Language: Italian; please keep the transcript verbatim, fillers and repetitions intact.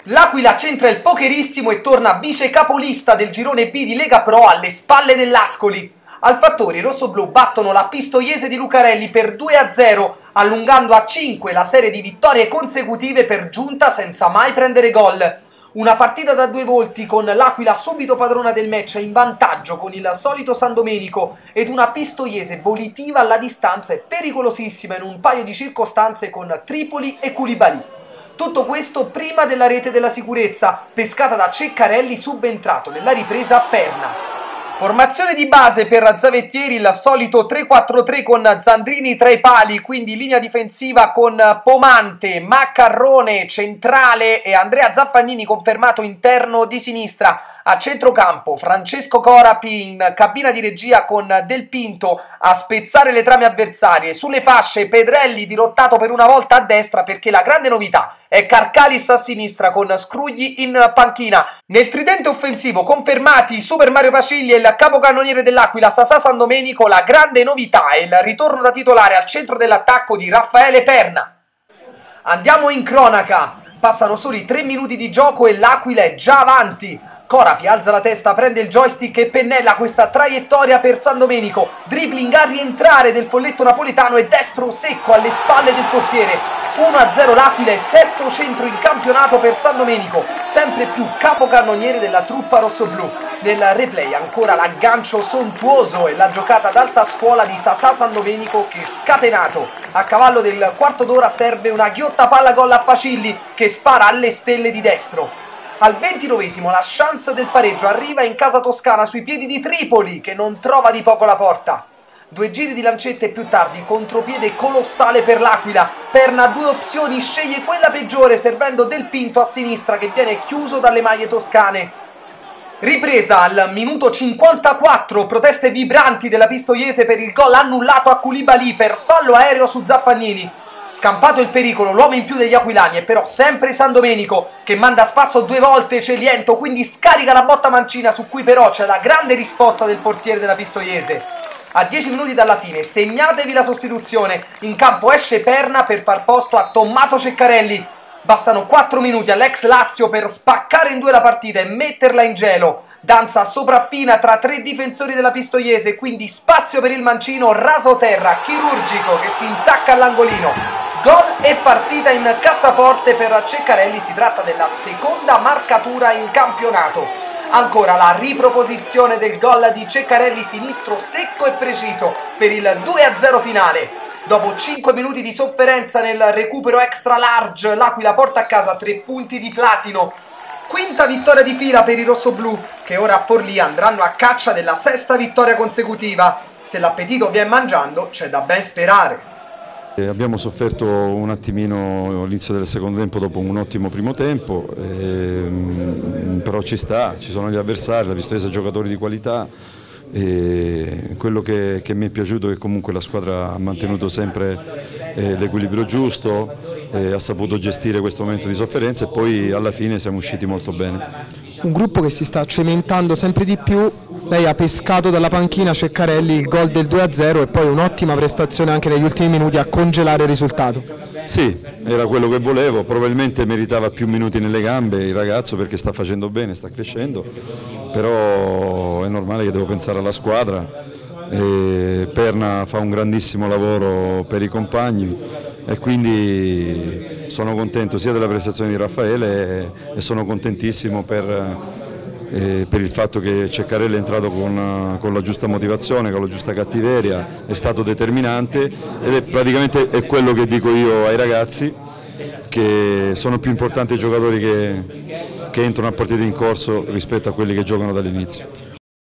L'Aquila centra il pokerissimo e torna vice capolista del girone B di Lega Pro alle spalle dell'Ascoli. Al Fattori i rossoblù battono la Pistoiese di Lucarelli per due a zero, allungando a cinque la serie di vittorie consecutive per giunta senza mai prendere gol. Una partita da due volti con l'Aquila subito padrona del match in vantaggio con il solito San Domenico ed una Pistoiese volitiva alla distanza e pericolosissima in un paio di circostanze con Tripoli e Koulibaly. Tutto questo prima della rete della sicurezza, pescata da Ceccarelli subentrato nella ripresa a Perna. Formazione di base per Zavettieri, il solito tre quattro tre con Zandrini tra i pali, quindi linea difensiva con Pomante, Maccarrone centrale e Andrea Zaffagnini confermato interno di sinistra. A centrocampo Francesco Corapi in cabina di regia con Del Pinto a spezzare le trame avversarie. Sulle fasce Pedrelli dirottato per una volta a destra perché la grande novità è Carcalis a sinistra con Scrugli in panchina. Nel tridente offensivo confermati Super Mario Pacigli e il capocannoniere dell'Aquila Sasà San Domenico, la grande novità è il ritorno da titolare al centro dell'attacco di Raffaele Perna. Andiamo in cronaca, passano soli tre minuti di gioco e l'Aquila è già avanti. Corapi alza la testa, prende il joystick e pennella questa traiettoria per San Domenico. Dribbling a rientrare del folletto napoletano e destro secco alle spalle del portiere. uno a zero l'Aquila e sesto centro in campionato per San Domenico, sempre più capocannoniere della truppa rossoblù. Nel replay ancora l'aggancio sontuoso e la giocata ad alta scuola di Sasà San Domenico che scatenato. A cavallo del quarto d'ora serve una ghiotta palla gol a Pacilli che spara alle stelle di destro. Al ventinovesimo la chance del pareggio arriva in casa toscana sui piedi di Tripoli che non trova di poco la porta. Due giri di lancette e più tardi contropiede colossale per l'Aquila. Perna ha due opzioni, sceglie quella peggiore servendo Del Pinto a sinistra che viene chiuso dalle maglie toscane. Ripresa al minuto cinquantaquattro, proteste vibranti della Pistoiese per il gol annullato a Koulibaly per fallo aereo su Zaffagnini. Scampato il pericolo, l'uomo in più degli aquilani è però sempre San Domenico che manda a spasso due volte Celiento, quindi scarica la botta mancina su cui però c'è la grande risposta del portiere della Pistoiese. A dieci minuti dalla fine segnatevi la sostituzione, in campo esce Perna per far posto a Tommaso Ceccarelli. Bastano quattro minuti all'ex Lazio per spaccare in due la partita e metterla in gelo. Danza sopraffina tra tre difensori della Pistoiese, quindi spazio per il mancino raso terra, chirurgico che si inzacca all'angolino. Gol e partita in cassaforte per Ceccarelli, si tratta della seconda marcatura in campionato. Ancora la riproposizione del gol di Ceccarelli sinistro secco e preciso per il due a zero finale. Dopo cinque minuti di sofferenza nel recupero extra large, l'Aquila porta a casa tre punti di platino. Quinta vittoria di fila per i rossoblù, che ora a Forlì andranno a caccia della sesta vittoria consecutiva. Se l'appetito viene mangiando, c'è da ben sperare. Abbiamo sofferto un attimino all'inizio del secondo tempo dopo un ottimo primo tempo, ehm, però ci sta, ci sono gli avversari, la Pistoiese ha giocatori di qualità. E quello che, che mi è piaciuto è che comunque la squadra ha mantenuto sempre eh, l'equilibrio giusto, eh, ha saputo gestire questo momento di sofferenza e poi alla fine siamo usciti molto bene. Un gruppo che si sta cementando sempre di più, lei ha pescato dalla panchina Ceccarelli il gol del due a zero e poi un'ottima prestazione anche negli ultimi minuti a congelare il risultato. Sì, era quello che volevo, probabilmente meritava più minuti nelle gambe il ragazzo perché sta facendo bene, sta crescendo, però è normale che devo pensare alla squadra. E Perna fa un grandissimo lavoro per i compagni e quindi sono contento sia della prestazione di Raffaele e sono contentissimo per, eh, per il fatto che Ceccarelli è entrato con, con la giusta motivazione, con la giusta cattiveria, è stato determinante ed è praticamente è quello che dico io ai ragazzi, che sono più importanti i giocatori che, che entrano a partita in corso rispetto a quelli che giocano dall'inizio.